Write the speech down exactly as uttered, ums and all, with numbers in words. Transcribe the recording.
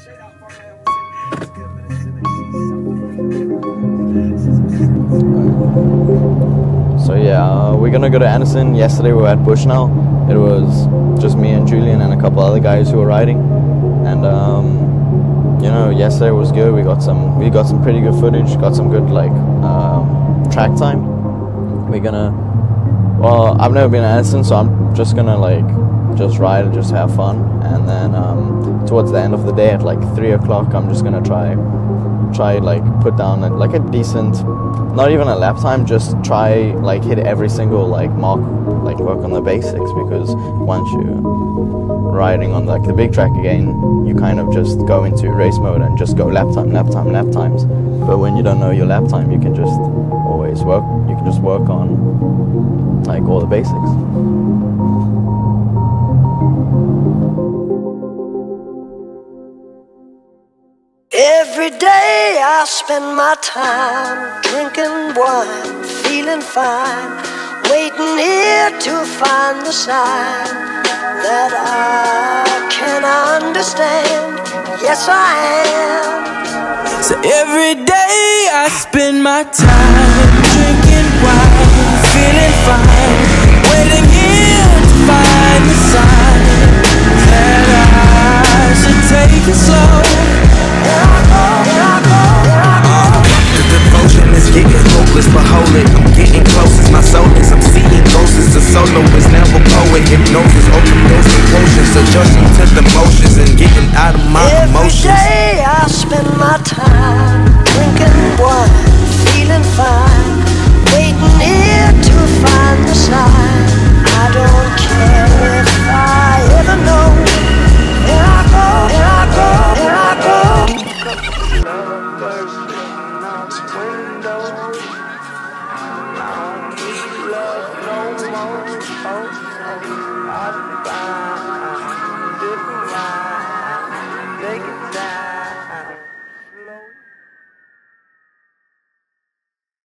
So yeah, uh, we're gonna go to Anderson. Yesterday we were at Bushnell. It was just me and Julian and a couple other guys who were riding, and um, you know, yesterday was good. We got some, we got some pretty good footage. Got some good like um, track time. We're gonna, well, I've never been to Anderson, so I'm just gonna like just ride and just have fun. And then um, towards the end of the day at like three o'clock, I'm just gonna try. try like put down a, like a decent, not even a lap time, just try like hit every single like mark, like work on the basics, because once you're riding on like the big track again, you kind of just go into race mode and just go lap time, lap time, lap times. But when you don't know your lap time, you can just always work, you can just work on like all the basics. Every day I spend my time drinking wine, feeling fine, waiting here to find the sign that I can understand. Yes, I am. So every day I spend my time drinking wine, feeling fine, waiting here to find the sign that I should take it slow. The devotion is getting hopeless, but hold it, I'm getting closest. My soul is, I'm seeing ghosts. The solo is now a poet. Hypnosis, overdose of potions, adjusting to the motions and getting out of my Every emotions. Every day I spend my time drinking wine,